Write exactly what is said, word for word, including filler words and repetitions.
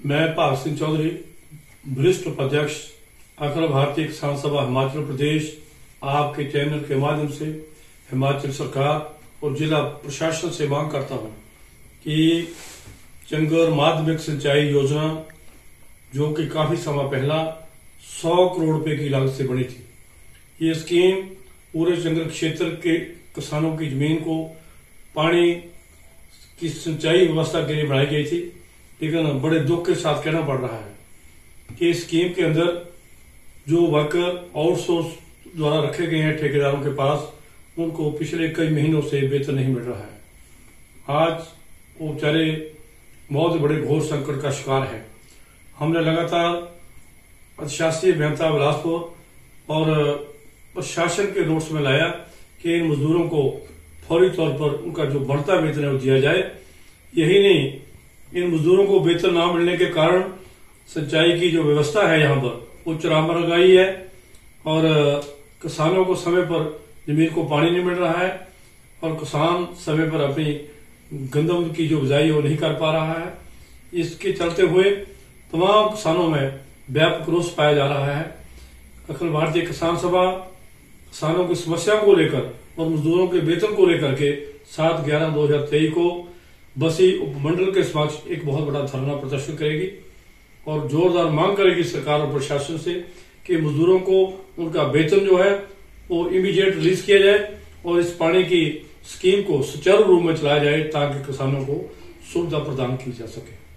मैं भाग सिंह चौधरी, वरिष्ठ उपाध्यक्ष अखिल भारतीय किसान सभा हिमाचल प्रदेश, आपके चैनल के माध्यम से हिमाचल सरकार और जिला प्रशासन से मांग करता हूं कि चंगर माध्यमिक सिंचाई योजना, जो कि काफी समय पहला सौ करोड़ रुपए की लागत से बनी थी, ये स्कीम पूरे चंगर क्षेत्र के किसानों की जमीन को पानी की सिंचाई व्यवस्था के लिए बनाई गई थी। लेकिन बड़े दुख के साथ कहना पड़ रहा है कि इस स्कीम के अंदर जो वर्कर आउटसोर्स द्वारा रखे गए हैं ठेकेदारों के पास, उनको पिछले कई महीनों से वेतन नहीं मिल रहा है। आज वो बेचारे बहुत बड़े घोर संकट का शिकार है। हमने लगातार अधिशासी अभियंता बिलासपुर और प्रशासन के नोट्स में लाया कि इन मजदूरों को फौरी तौर पर उनका जो बढ़ता वेतन है वो दिया जाए। यही नहीं, इन मजदूरों को वेतन न मिलने के कारण सिंचाई की जो व्यवस्था है यहाँ पर वो चरमरा गई है और किसानों को समय पर जमीन को पानी नहीं मिल रहा है और किसान समय पर अपनी गंदम की जो बिजाई वो नहीं कर पा रहा है। इसके चलते हुए तमाम किसानों में व्यापक रोष पाया जा रहा है। अखिल भारतीय किसान सभा किसानों की समस्या को लेकर और मजदूरों के वेतन को लेकर के सात ग्यारह दो हजार तेईस को बसी उपमंडल के समक्ष एक बहुत बड़ा धरना प्रदर्शन करेगी और जोरदार मांग करेगी सरकार और प्रशासन से कि मजदूरों को उनका वेतन जो है वो इमीडिएट रिलीज किया जाए और इस पानी की स्कीम को सुचारू रूप में चलाया जाए ताकि किसानों को सुविधा प्रदान की जा सके।